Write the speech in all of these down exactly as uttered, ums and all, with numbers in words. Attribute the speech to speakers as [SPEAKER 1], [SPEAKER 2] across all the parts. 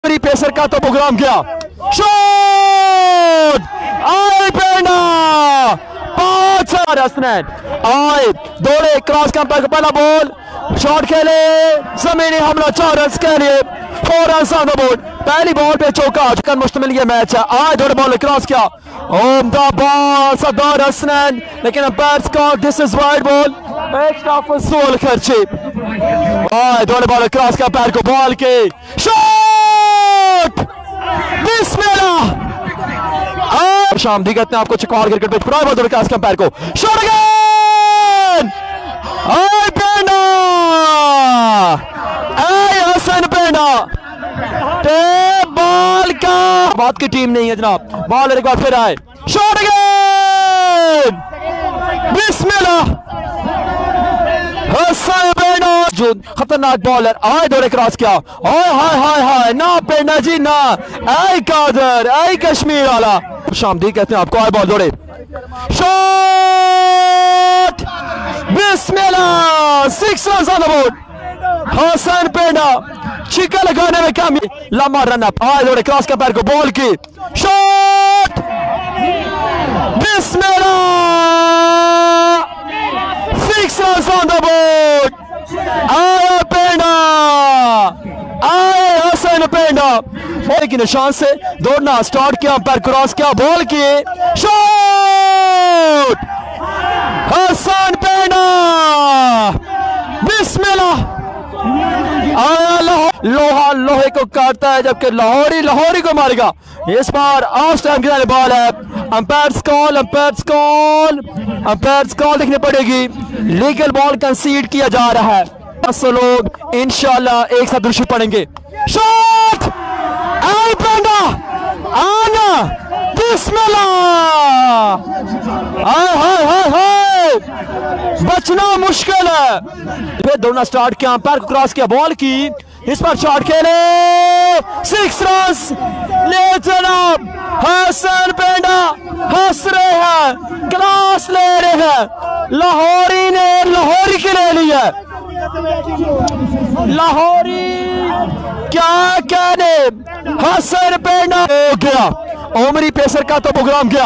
[SPEAKER 1] Pacer का तो programme किया, शॉट आए पेंडा पांच हसनैन आए दौड़े क्रॉस का पहला बॉल शॉट खेले जमीनी हमला चार रन के लिए four run on the board. पहली बॉल पे चौका मुश्तमिल ये मैच है। आए दौड़े बॉल क्रॉस किया ओम द बॉल सदार हसनैन लेकिन अंपायर का this is wide ball extra फसूल खर्चे। आए दौड़े बॉल क्रॉस किया पैर को बॉल के शॉट बिस्मिल्लाह शाम दी कहते हैं आपको चकवाल क्रिकेट पिच पुराना बॉल क्रॉस किया पैर को शॉट अगेन आए पेंडा आए हसन पेंडा ते बॉल का बात की टीम नहीं है जनाब। बॉल एक बार फिर आए शॉट अगेन बिस्मिल्लाह हसन पेंडा जो खतरनाक बॉलर आए दौड़े क्रॉस किया हाय हाय हाय हाय ना पेंडा जी ना आए कादर आए कश्मीर वाला शामदी कहते हैं आपको आए बॉल दौड़े शॉट बिस्मिल्लाह six run on the board. Hasan Penda छिक्का लगाने में कामयाब लंबा रन अप आए दौड़े क्रॉस का पैर को बॉल की शॉट बिस्मिल्लाह six run on the board. आया पेंडा आए हसन पेंडा बॉल के निशान से दौड़ना स्टार्ट किया पैर क्रॉस किया बॉल किए शॉट हसन पेंडा बिस्मिल्लाह आया लोहा लोहे को काटता है जबकि लाहौरी लाहौरी को मारेगा। इस बार ऑफ टाइम की बॉल है umpire call umpire call umpire call देखनी पड़ेगी। लीगल बॉल कंसीड किया जा रहा है। सौ लोग इंशाल्लाह एक साथ दुरुस्त पड़ेंगे। शॉट आई पेंडा आना बिस्मिल्लाह हाय हाय हाय हाय बचना मुश्किल है। फिर दौड़ना स्टार्ट किया अंपायर को क्रॉस किया बॉल की इस पर शॉट खेले सिक्स रन ले जनाब। हसन पेंडा हंस रहे हैं क्लास ले रहे हैं। लाहौरी ने लाहौरी के ले लिया लाहौरी क्या कहने हसन पेंडा हो गया उमरी पेसर का तो प्रोग्राम किया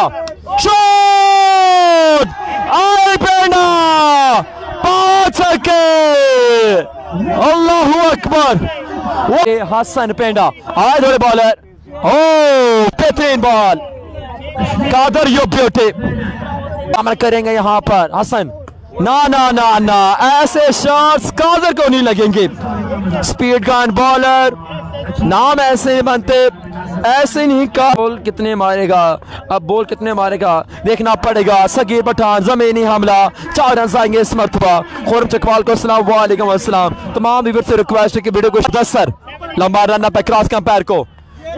[SPEAKER 1] शॉट आए पेंडा पांच छक्के अल्लाहू अकबर। वो हसन पेंडा आए दौड़े बॉलर ओ बेहतरीन बॉल कादर यो ब्यूटी अमल करेंगे यहाँ पर हसन ना ना ना ना ऐसे शॉट्स कादर को नहीं लगेंगे। स्पीड गन बॉलर नाम ऐसे नहीं बनते ऐसे नहीं का बॉल कितने मारेगा अब बॉल कितने मारेगा देखना पड़ेगा। सगीर पठान जमीनी हमला चार रन आएंगे इस मरतबा। खुरम चकवाल को अस्सलाम वालेकुम अस्सलाम। तमाम व्यूअर से रिक्वेस्ट है कि वीडियो को दस सर लंबा रन पे क्रॉस का पैर को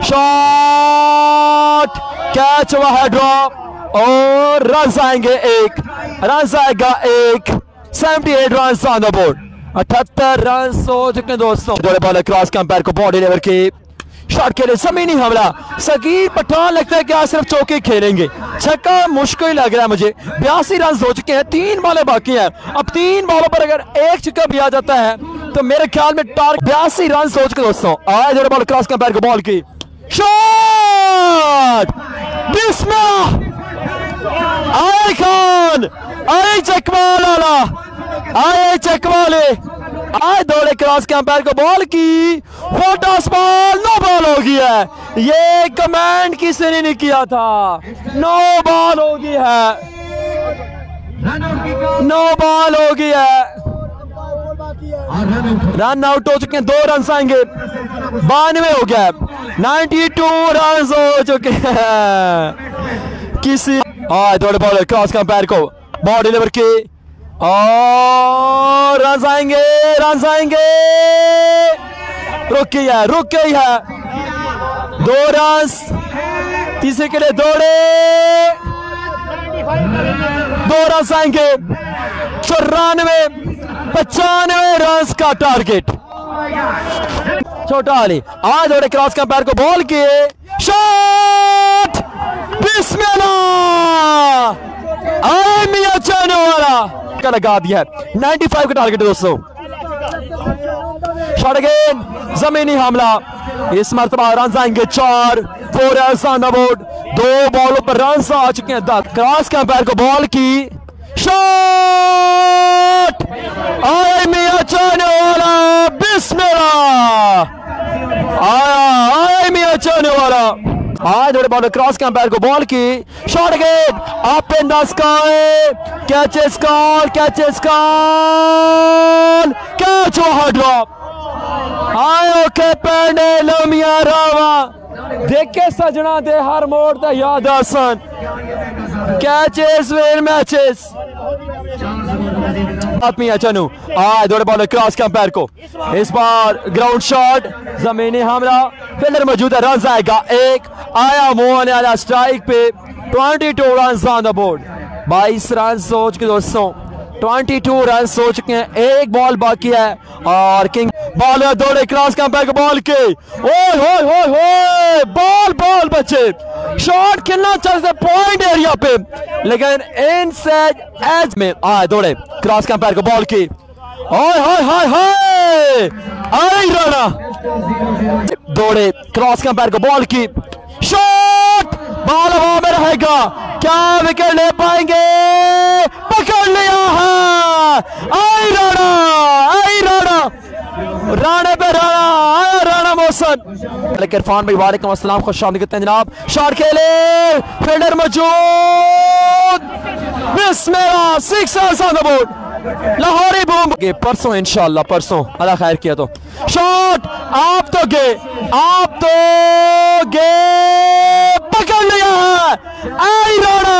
[SPEAKER 1] शॉट कैच हुआ है ड्रॉप और रन आएंगे एक रन आएगा एक seventy eight run on the board. अठहत्तर रन हो चुके दोस्तों। दौड़े बॉल क्रॉस का पैर को बॉडी लेवल की शॉट खेले जमीनी हमला सगीर पठान लगता है कि आज सिर्फ चौके खेलेंगे। छक्का मुश्किल लग रहा है मुझे। बयासी रन हो चुके हैं तीन बॉलें बाकी हैं। अब तीन बॉलों पर अगर एक छक्का भी आ जाता है तो मेरे ख्याल में टारगेट बयासी रन हो चुके दोस्तों। आए दौड़े बॉल क्रॉस का पैर को बॉल की शॉट बिस्मिल्लाह आए खान आए चकवाल वाला आए चकवाले आए दौड़े क्रॉस के अंपायर को बॉल की फोटोस बॉल नो बॉल हो गया है। ये कमेंट किसी ने नहीं किया था नो बॉल हो गया है नो बॉल हो गया है। रन आउट हो चुके हैं दो रन आएंगे बानवे हो गया नाइन्टी टू रन हो चुके हैं किसी हाँ दौड़े बॉल क्रॉस का अंपायर को बॉल डिलीवर की और रन आएंगे रन आएंगे रुक गई है रुक गई है दो रन तीसरे के लिए दौड़े दो रन आएंगे चौरानवे पचानवे रन का टारगेट। छोटा अली आज दौड़े क्रॉस का पैर को बॉल किए शॉट बिस्मिल्लाह आए मियां चाने वाला का लगा दिया है। पचानवे का टारगेट दोस्तों। शॉट अगेन, जमीनी हमला, इस मरतबा रन आएंगे चार। Four edge on the board, दो बॉलों पर रन आ चुके हैं दस। क्रॉस का पैर को बॉल की शॉट, आया मियां चाहने वाला, बिस्मिल्लाह, आया आया मियां चाहने वाला। आज थोड़े बॉल क्रॉस का पैर को बॉल की shot again, up in the sky, catch is call, catch is call, catch over drop. आयो के पेंडे लमिया रावा, देखे सजना दे हर मोड़ ते याद आसन, कैचेस विन मैचेस। आत्मी चनू आज दौड़े बॉल क्रॉस का पैर को, इस बार ग्राउंड शॉट, जमीनी हमला, फील्डर मौजूद है, रन आएगा एक। आया मोहन आला स्ट्राइक पे, बाईस रन ऑन द बोर्ड, बाईस रन सोच के दोस्तों, बाईस रन हो चुके हैं, एक बॉल बाकी है और किंग बॉल दौड़े क्रॉस का पैर को बॉल के, ओए होए होए होए, बॉल बॉल बच्चे, शॉट खेलना चाहिए पॉइंट एरिया पे, लेकिन इनसाइड एज में आ दौड़े क्रॉस का पैर को बॉल की, ओए होए होए होए, आई राणा दौड़े क्रॉस का पैर को बॉल की शॉट, बॉल हवा में रहेगा, क्या विकेट ले पाएंगे, पकड़ लिया है, आई राणा, आई राणा, राणा पे राणा, आया राणा मोहसन। लेकिन इरफान भाई वालेकुम अस्सलाम, खुश आमदीद कहते हैं जनाब। शॉट खेले, फील्डर मौजूद, बिस्मिल्लाह, six runs on the board, Lahori boom. परसों इंशाल्लाह, परसों अल्लाह खैर किया तो शॉट, आप तो गे, आप तो गे, पकड़ लिया है, आई राणा,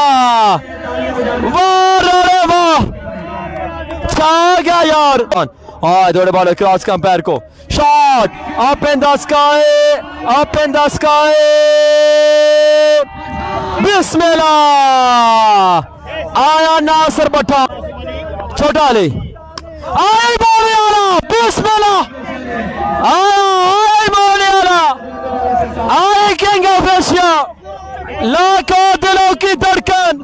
[SPEAKER 1] वाह राणा वाह, छा गया यार। और दौड़े बॉल क्रॉस का पैर को shot, up in the sky, up in the sky, बिस्मिल्लाह, आया नासिर भट्टा, छोटा अली, आई बोले आला, बिस्मिल्लाह, आया आई बोले आला, आई किंग ऑफ एशिया, लाखों दिलों की धड़कन,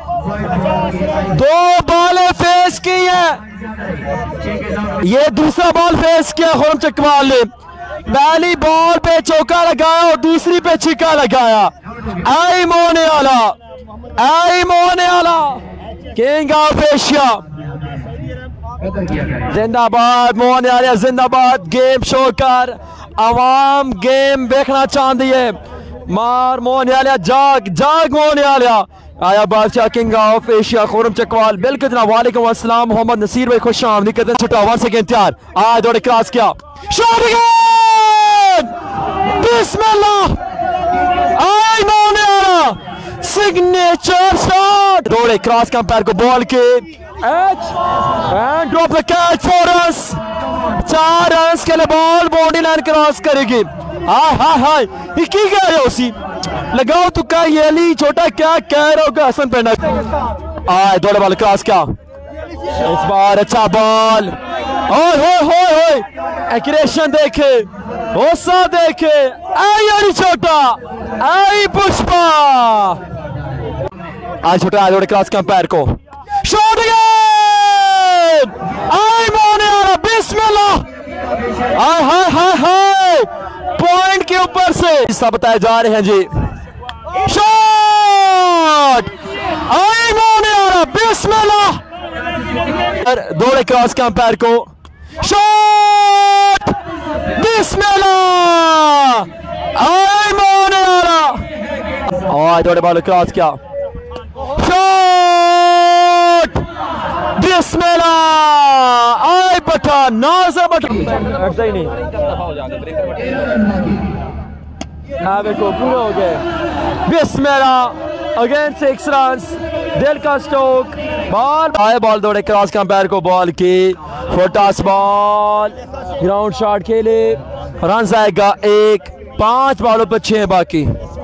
[SPEAKER 1] दो बॉलें फेस की है, ये दूसरा बॉल फेस किया खुरम चकवाल ने, पहली बॉल पे चौका लगाया और दूसरी पे छिक्का लगाया, आई मोने आला, आई मोने आला, किंग ऑफ एशिया, जिंदाबाद मोने आला, जिंदाबाद। गेम शो कर, आवाम गेम देखना चाहती है, मार मोने आला, जाग जाग मोने आला, आया बादशाह king of Asia Khurram Chakwal. बिल्कुल जनाब, वालेकुम अस्सलाम, मोहम्मद नसीर भाई खुश आमदीद कहते हैं, छुट्टा वन सेकेंड तैयार, आज दौड़े क्रॉस किया शॉट अगेन, बिस्मिल्लाह, आई मोने आला, सिग्नेचर शॉट, दौड़े क्रॉस का पैर को बॉल के edge and drop the catch four runs, चार रन्स के लिए बॉल बॉडी लाइन क्रॉस करेगी। हाय हाय हाय, ये की कह रहे हो सी, लगाओ तो क्या ये अली छोटा क्या कह रहे हो हसन पेंडा, आए दौड़े बॉल क्रॉस क्या, इस बार अच्छा बॉल, ओए होए होए होए, एक्रेशन देखे, होसा देखे, आई अली छोटा, आई पुष्पा, आज छोटा आए दौड़े क्रॉस का पैर को शॉट अगेन, आई मोने आला, बिस्मिल्लाह, हाय हाय हाय हाय, पॉइंट के ऊपर से सब बताए जा रहे हैं जी, शॉट, आई मोने आला, बिस्मिल्लाह, दौड़े क्रॉस का पैर को शॉट, बिस्मिल्लाह, आई मोने आला, और दौड़े बॉल क्रॉस किया शॉट, बिस्मिल्लाह, आई पठान, नाज़र पठान, सही नहीं, हाँ देखो पूरा हो गए, बिस्मिल्लाह, अगेन सिक्स रन, दिल का स्ट्रोक, बॉल आए, बॉल दौड़े क्रॉस का पैर को बॉल की, फोटास बॉल, ग्राउंड शॉट खेले, रन आएगा एक, पांच बॉलों पर छह बाकी,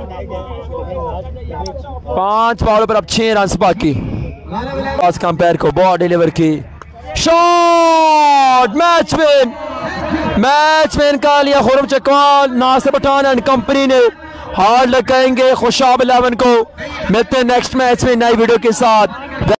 [SPEAKER 1] पांच बॉलों पर अब छह रन बाकी, क्रॉस का पैर को बॉल डिलीवर की shot, match win, match win का लिया खुरम चकवाल, नासिर पठान एंड कंपनी ने। हार्ड लग कहेंगे खुशाब इलेवन को। मिलते हैं नेक्स्ट मैच में नई वीडियो के साथ।